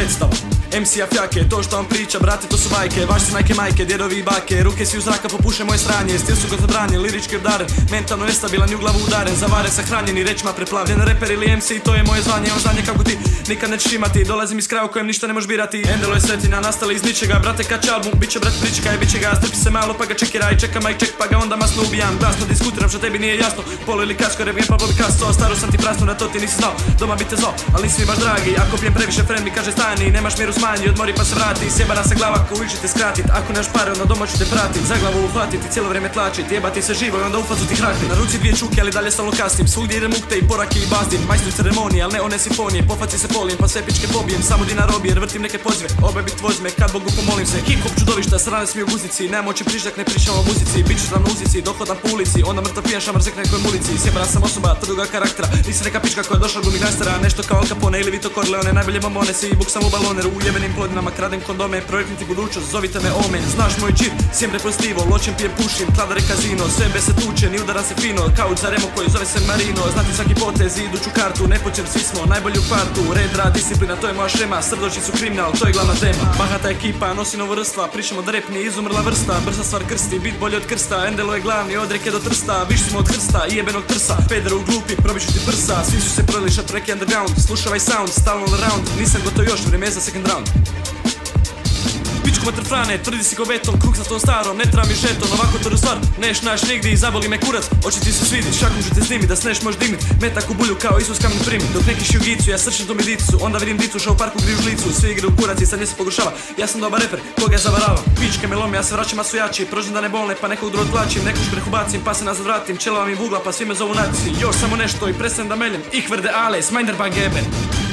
predstava. MC-a fjake, to što vam priča, brate to su bajke. Vaši su najke majke, djedovi i bake. Ruke si u zraka, popuše moje sranje. Stil su ga zabranje, lirički udaren. Mentalno nestabilan i u glavu udaren. Zavare sahranjeni, rečima preplavljen. Reper ili MC, to je moje zvanje. On znanje kako ti nikad nećeš imati. Dolazim iz kraja u kojem ništa ne možeš birati. Endelo je svetina, nastali iz ničega. Brate kač album, bit će brat pričekaj, bit će ga. Strpi se malo pa ga čekiraj, čeka mic check pa ga onda masno ubijam. Glasno diskutiram što tebi nije jasno. Polo ili kačko, rep Pablo Picasso. Staro sam ti prasno, na to ti nisi znao. Doma bi te zvao, ali nisi mi baš dragi. Ako pijem previše, friend mi kaže stani. Nemaš mjeru smanji, odmori pa se vrati. Sjebana se glava, ko uvijek ću te skratit. Ako nemaš pare, onda doma ću te pratit. Za glavu uhvatit i cijelo vrijeme tlačit. Jebati se živo i onda u facu ti hrakti. Na ruci dvije čuke, ali dalje stalno kasnim. Svugdje idem ukte i porake i bazdin. Majstor ceremonije, al ne one simfonije. Po faci se polim, pa sve pičke pobijem. Samo dinar robi jer vrtim neke pozive. Obe bit vozme, kad Bogu pomolim se. Hip hop čudovišta, srane smiju guzici. Nema oči prižak, ne pričam o muzici. Biću znam na uzici, dohodam po ulici. Onda mrtav pijan šamar zek nekoj ulici. Sjebana sam osoba, tvrdoga karaktera. Nisi neka pička koja došla glumi gangstera. Nešto kao Al Capone ili Vito Corleone. Najbolje bombone si i buk sam u baloneru. U jebenim plodinama kradem kondome. Projektniti budućnost, zovite me Omen. Znaš moj džir, siempre positivo. Ločem pijem, pušim, kladare kazino. Sebe se tučen i udaram se fino. Kauč za Remo koji zove se Marino. Znati svaki potez i iduću kartu. Ne počem, svi smo najbolji u kvartu. Red, rad, disciplina, to je moja šema. Srdoči su kriminal, to je glavna tema. Bahata ekipa, nosi novo rstva. Pričamo da rep nije izumrla vrsta. Brza stvar krsti, bit bolje od krsta. Endelo je glavni, od reke do Trsta. Viš smo od krsta i jebenog trsa. Pederu glupi, probiću ti prsa. Svi su se prodali šat reke underground. Slušaj ovaj sound, stalno around. Nisam gotov još, vrijeme za second round. Pičku mater frane, tvrdi si ko beton, krug sa tom starom, ne treba mi žeton, ovako to stvar, neš naš nigdje i zaboli me kurac, oči ti se svidi, šakom ću te snimit, da sneš možeš dignit, metak u bulju kao Isus kamen primi, dok neki šiju gicu, ja srčim tu medicu, onda vidim dicu, šao u parku griju žlicu, svi igre u kurac i sad nje se pogoršava, ja sam dobar reper, koga ja zavaravam, pičke me lome, ja se vraćam, a su jači, prožem da ne bolne, pa nekog drugog tlačim, nekog šprehu bacim, pa se nazad vratim, čelava mi vugla, pa svi me zovu naci, još samo nešto i prestanem da meljem, ich werde alles, minder ba geben.